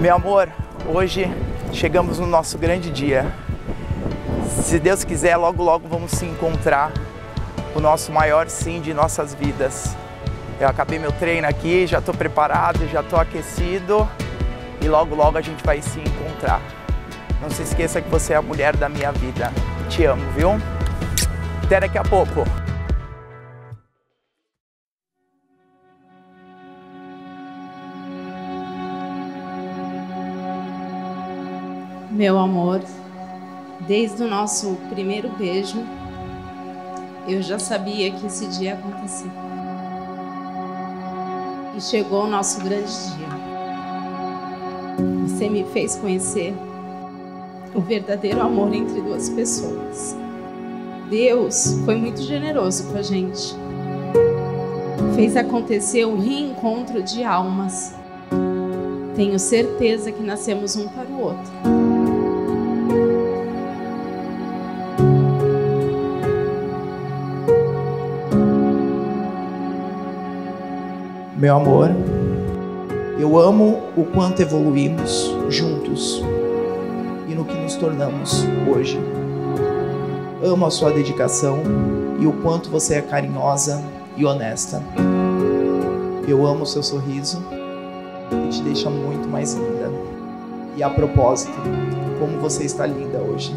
Meu amor, hoje chegamos no nosso grande dia. Se Deus quiser, logo logo vamos se encontrar, o nosso maior sim de nossas vidas. Eu acabei meu treino aqui, já estou preparado, já estou aquecido e logo logo a gente vai se encontrar. Não se esqueça que você é a mulher da minha vida. Te amo, viu? Até daqui a pouco. Meu amor, desde o nosso primeiro beijo, eu já sabia que esse dia ia acontecer. E chegou o nosso grande dia. Você me fez conhecer o verdadeiro amor entre duas pessoas. Deus foi muito generoso com a gente. Fez acontecer um reencontro de almas. Tenho certeza que nascemos um para o outro. Meu amor, eu amo o quanto evoluímos juntos e no que nos tornamos hoje. Amo a sua dedicação e o quanto você é carinhosa e honesta. Eu amo o seu sorriso, que te deixa muito mais linda. E a propósito, como você está linda hoje.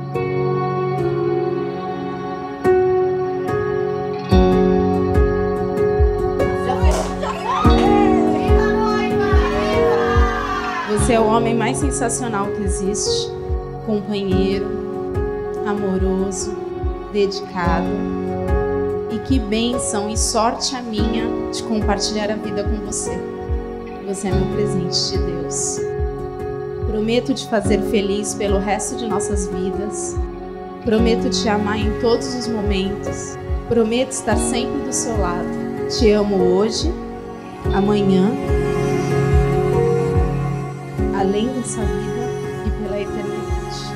Você é o homem mais sensacional que existe, companheiro, amoroso, dedicado. E que bênção e sorte a minha de compartilhar a vida com você. Você é meu presente de Deus. Prometo te fazer feliz pelo resto de nossas vidas. Prometo te amar em todos os momentos. Prometo estar sempre do seu lado. Te amo hoje, amanhã, além dessa vida e pela eternidade.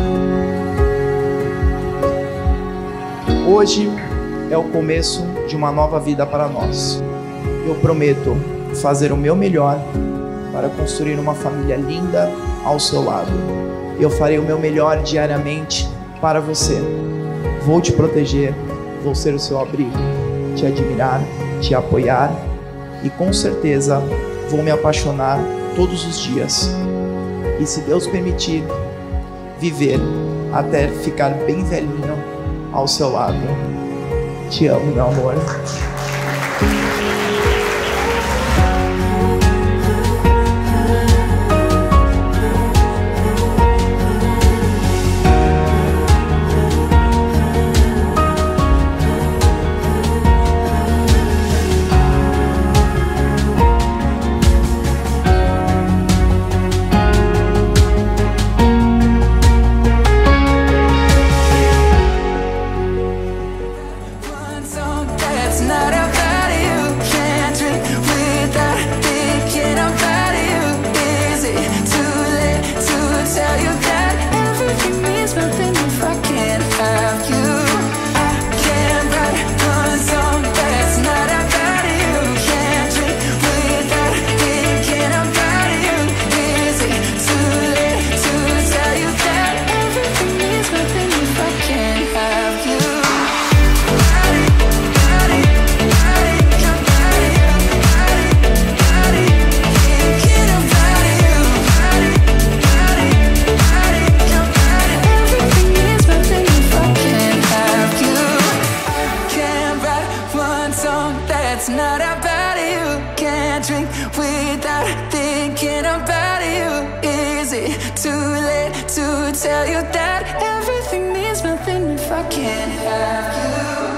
Hoje é o começo de uma nova vida para nós. Eu prometo fazer o meu melhor para construir uma família linda ao seu lado. Eu farei o meu melhor diariamente para você. Vou te proteger, vou ser o seu abrigo, te admirar, te apoiar e com certeza vou me apaixonar todos os dias. E se Deus permitir, viver até ficar bem velhinho ao seu lado. Te amo, meu amor. That's not about you. Can't drink without thinking about you. Is it too late to tell you that everything means nothing if I can't have you?